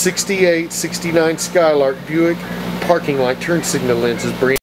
68, 69 Skylark Buick parking light turn signal lenses.